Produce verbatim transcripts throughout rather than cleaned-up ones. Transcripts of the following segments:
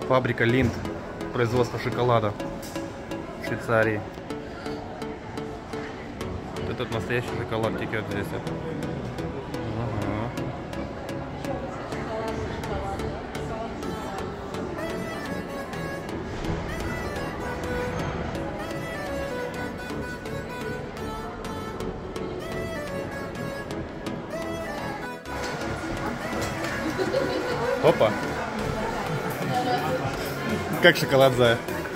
Фабрика Линд, производство шоколада в Швейцарии. Вот этот настоящий шоколад текет здесь. Ага. Опа! Как шоколад, Зая?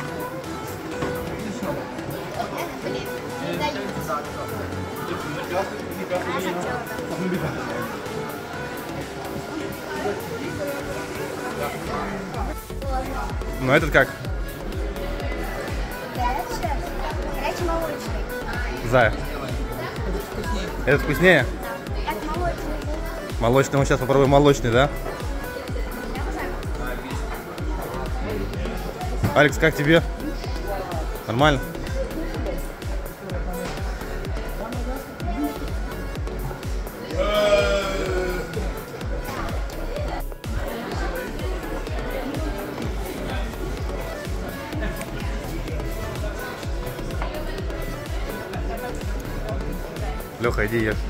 Ну этот как? Горячий молочный. Зая. Этот вкуснее? Это молочный. Молочный, мы сейчас попробуем молочный, да? Алекс, как тебе? Нормально? Леха, иди ешь.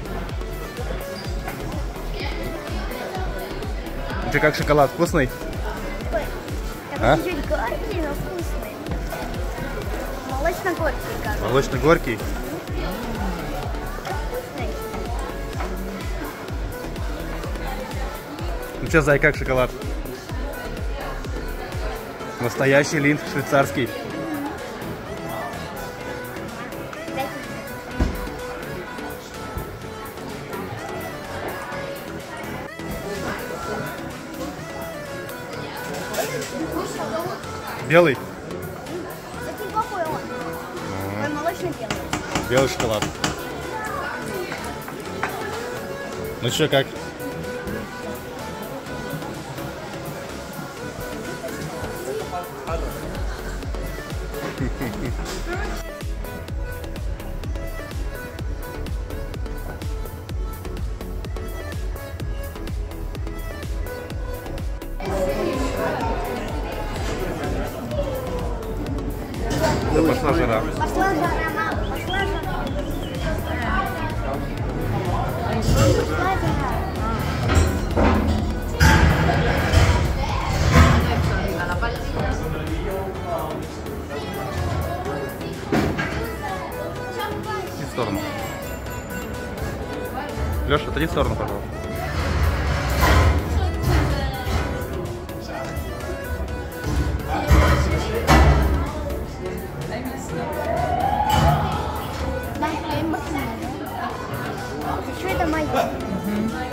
Ты как шоколад вкусный? А? Чуть-чуть горький, но вкусный. Молочно-горький, кажется. Молочно-горький? Ну что, Зай, как шоколад? Настоящий Линд швейцарский. Белый? Это неплохой он. Ага. Он молочно-белый. Белый шоколад. Ну что, как? Да пошла жара. Пошла жара, мама, пошла жара. Пошла жара. Иди в сторону. Леша, отойди в сторону, пожалуйста. Да, я им максимально. Еще это моя.